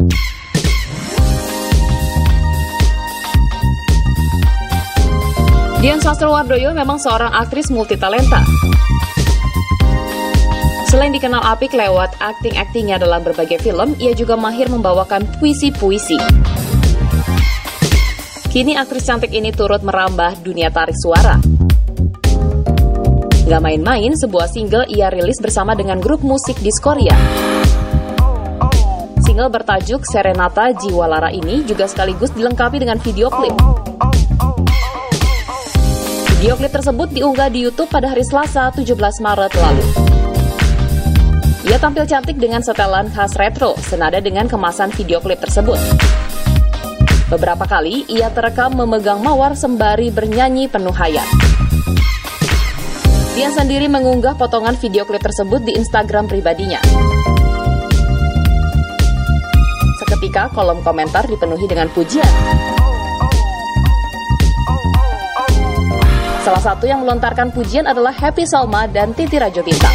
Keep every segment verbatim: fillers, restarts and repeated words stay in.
Dian Sastrowardoyo memang seorang aktris multitalenta. Selain dikenal apik lewat akting-aktingnya dalam berbagai film, ia juga mahir membawakan puisi-puisi. Kini aktris cantik ini turut merambah dunia tarik suara. Gak main-main, sebuah single ia rilis bersama dengan grup musik di Korea. Single bertajuk Serenata Jiwa Lara ini juga sekaligus dilengkapi dengan video klip. Video klip tersebut diunggah di YouTube pada hari Selasa, tujuh belas Maret lalu. Ia tampil cantik dengan setelan khas retro, senada dengan kemasan video klip tersebut. Beberapa kali, ia terekam memegang mawar sembari bernyanyi penuh hayat. Dia sendiri mengunggah potongan video klip tersebut di Instagram pribadinya. Seketika, kolom komentar dipenuhi dengan pujian. Salah satu yang melontarkan pujian adalah Happy Salma dan Titi Rajo Bintang.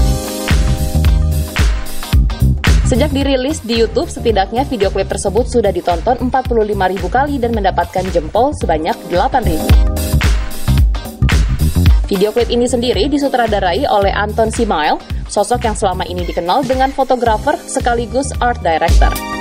Sejak dirilis di YouTube, setidaknya video klip tersebut sudah ditonton empat puluh lima ribu kali dan mendapatkan jempol sebanyak delapan ribu. Video klip ini sendiri disutradarai oleh Anton Simail, sosok yang selama ini dikenal dengan fotografer sekaligus art director.